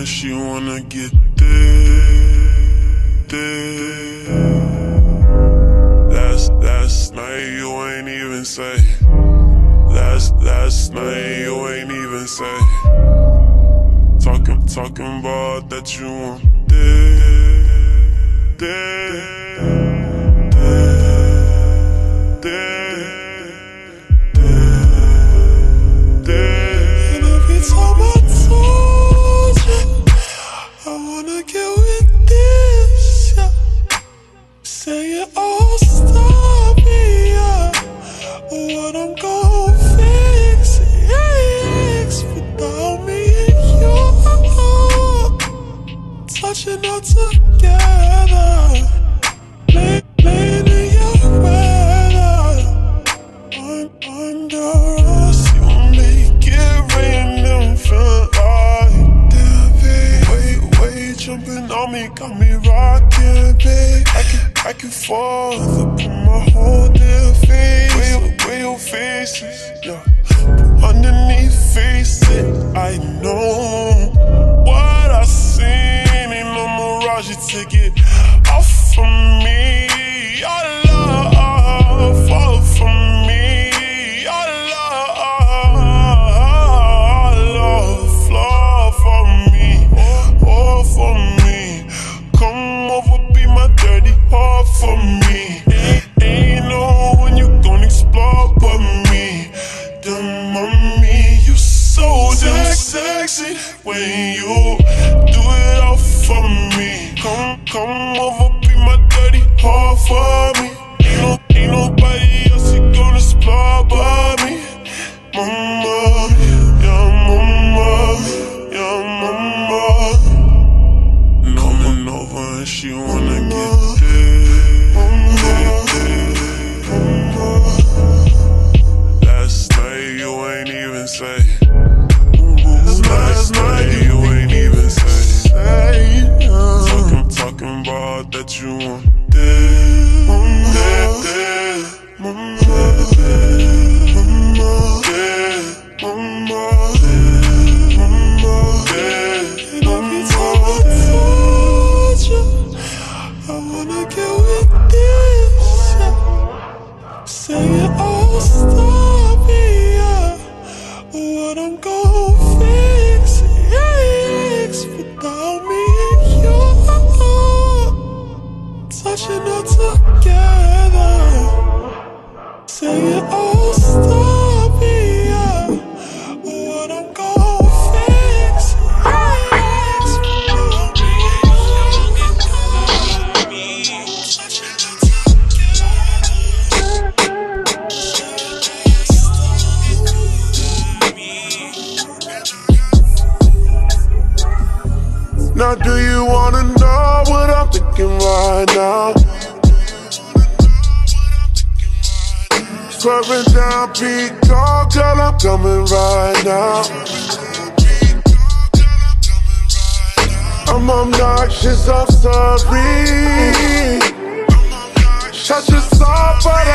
she wanna get there. Last night you ain't even say. Last night you ain't even say. Talking about that you want there. Say it all, stop me, yeah. What I'm gon' fix without me and you. Touching all together, laying in your weather. Under us, you make it rain and feel like damn, babe. Way jumping on me, got me rocking, babe. Back and forth, up on my whole damn face. Where your face is, yeah. Underneath, face it, I know. What I seen ain't no mirage, you take it off from me. Your love, fall from me. Your love, flow for me, all for me. Come over, be my dirty heart for me. Ain't no one you gon' explore but me. Damn, mommy, you so damn sexy when you do it all for me. Come over, be my dirty heart for me. Ain't nobody else you gon' explore but me. Mama, yeah, mama, yeah, mama. Coming over and she wanna get say. Last night you ain't even say. Talking about that you want I wanna get with this. Say it all, stop me, yeah. What I'm gon' fix without me and you. Touching all together. Say it all, stop me, yeah. What I'm gon' fix without me and you. Touching all Now do you wanna know what I'm thinking right now? Swerving down Peacock, girl, I'm coming right now. I'm obnoxious, I'm sorry. Shut your soul, but